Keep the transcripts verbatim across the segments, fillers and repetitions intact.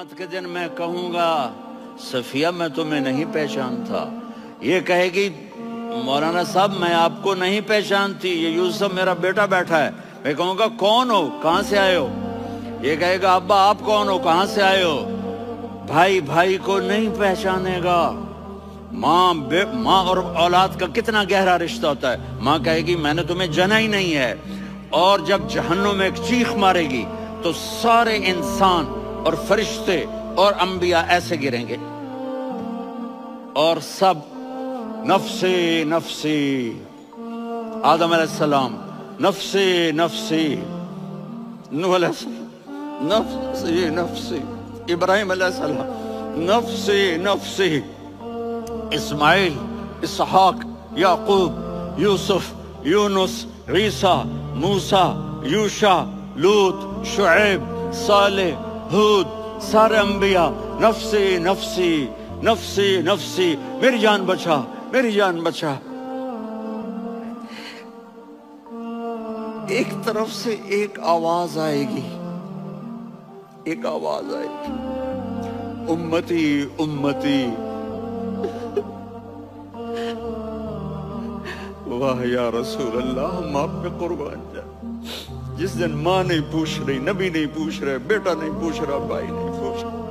قیامت کے دن میں کہوں گا صفیہ میں تمہیں نہیں پہچانتا، یہ کہے گی مولانا صاحب میں آپ کو نہیں پہچانتی، یہ یوسف میرا بیٹا بیٹھا ہے۔ میں کہوں گا کون ہو، کہاں سے آئے ہو؟ یہ کہے گا ابا آپ کون ہو، کہاں سے آئے ہو؟ بھائی بھائی کو نہیں پہچانے گا۔ ماں بے ماں اور اولاد کا کتنا گہرا رشتہ ہوتا ہے۔ ماں کہے گی میں نے تمہیں جنا ہی نہیں ہے، اور جب جہنم میں ایک چیخ مارے گی تو سارے انسان اور فرشتے اور انبیاء ایسے گریں گے اور سب نفسی نفسی، آدم علیہ السلام نفسی نفسی، نوح علیہ السلام نفسی نفسی، ابراہیم علیہ السلام نفسی نفسی، اسماعیل، اسحاق، یعقوب، یوسف، یونس، عیسیٰ، موسیٰ، یوشع، لوط، شعیب، صالح، ہود، سارے انبیاء نفسی نفسی نفسی نفسی، میری جان بچا میری جان بچا۔ ایک طرف سے ایک آواز آئے گی، ایک آواز آئے گی، امتی امتی، واہ یا رسول اللہ ہم آپ پہ قربان جائیں۔ جس دن ماں نہیں پوچھ رہی، نبی نہیں پوچھ رہے، بیٹا نہیں پوچھ رہا، بھائی نہیں پوچھ رہا،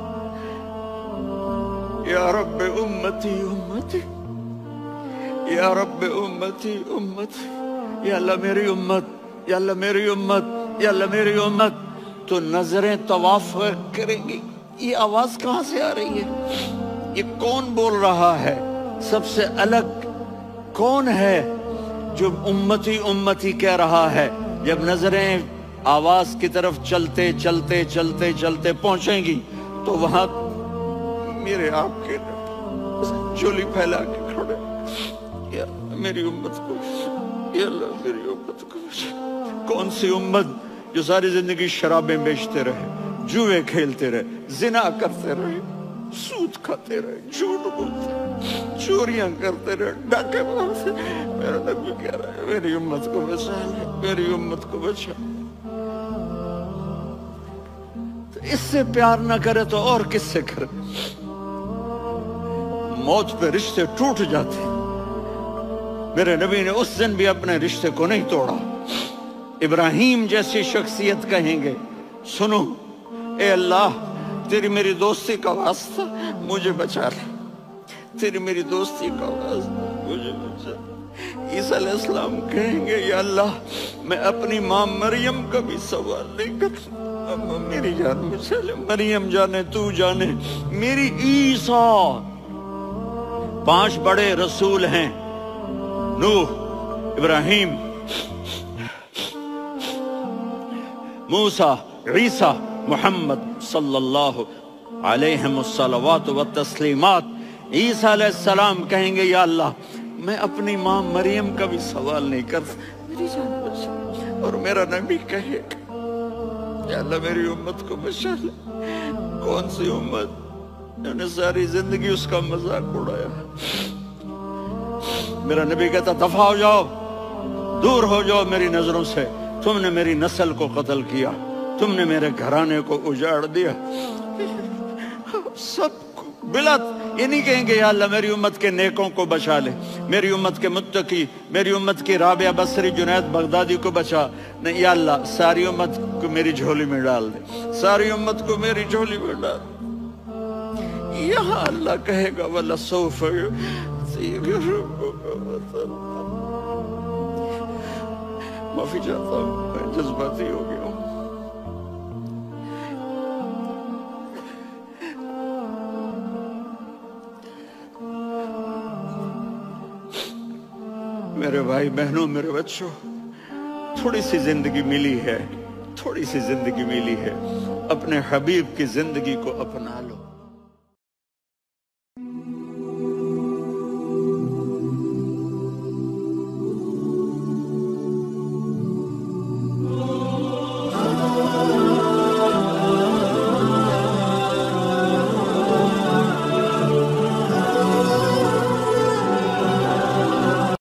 یا رب امتی امتی، یا رب امتی امتی، یا اللہ میری امت، یا اللہ میری امت، یا اللہ میری امت، تو نظریں طواف کریں گی۔ یہ آواز کہاں سے آ رہی ہے؟ یہ کون بول رہا ہے؟ سب سے الگ کون ہے جو امتی امتی کہہ رہا ہے؟ جب نظریں آواز کی طرف چلتے چلتے چلتے چلتے پہنچیں گی تو وہاں میرے آپ کے جولی پھیلا کے کھڑے، یا میری امت کو، یا اللہ میری امت کو۔ کون سی امت جو ساری زندگی شرابیں بیچتے رہے، جوئے کھیلتے رہے، زنا کرتے رہے، سود کھاتے رہے، جھوٹ بولتے رہے، چوریاں کرتے رہے، ڈاکے مارتے رہے۔ میرا نبی کہہ رہا ہے میری امت کو بچا لے، میری امت کو بچا۔ تو اس سے پیار نہ کرے تو اور کس سے کرے؟ موت پہ رشتے ٹوٹ جاتے، میرے نبی نے اس دن بھی اپنے رشتے کو نہیں توڑا۔ ابراہیم جیسی شخصیت کہیں گے سنو اے اللہ تیری میری دوستی کا واسطہ مجھے بچا لے، تیری میری دوستی کا واسطہ مجھے بچا لے۔ عیسیٰ علیہ السلام کہیں گے یا اللہ میں اپنی ماں مریم کا بھی سوال نہیں کرتا، میری جان بچا لے، مریم جانے تو جانے میری عیسیٰ۔ پانچ بڑے رسول ہیں، نوح، ابراہیم، موسیٰ، عیسیٰ، محمد صلی اللہ علیہ الصلوات والتسلیمات۔ عیسیٰ علیہ السلام کہیں گے یا اللہ میں اپنی ماں مریم کا بھی سوال نہیں کرتا، میری جان بچا۔ اور میرا نبی کہے یا اللہ میری امت کو بچا لے۔ کون سی امت جنہوں نے ساری زندگی اس کا مذاق اڑایا؟ میرا نبی کہتا دفع ہو جاؤ، دور ہو جاؤ میری نظروں سے، تم نے میری نسل کو قتل کیا، تم نے میرے گھرانے کو اجاڑ دیا۔ سب کو بلت یہ نہیں کہیں گے یا اللہ میری امت کے نیکوں کو بچا لے، میری امت کے متقی، میری امت کی رابعہ بصری، جنید بغدادی کو بچا، نہیں یا اللہ ساری امت کو میری جھولی میں ڈال دے، ساری امت کو میری جھولی میں ڈال دے۔ یہاں اللہ کہے گا وَلَسَوْفَ يُعْطِيكَ رَبُّكَ فَتَرْضَىٰ۔ معافی چاہتا ہوں میں جذباتی ہو گیا ہوں۔ میرے بھائی بہنوں، میرے بچوں، تھوڑی سی زندگی ملی ہے، تھوڑی سی زندگی ملی ہے، اپنے حبیب کی زندگی کو اپنا لو۔